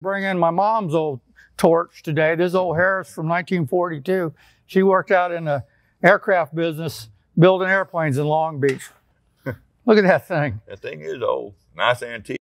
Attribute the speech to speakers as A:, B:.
A: Bring in my mom's old torch today. This old Harris from 1942. She worked out in the aircraft business, building airplanes in Long Beach. Look at that thing.
B: That thing is old. Nice antique.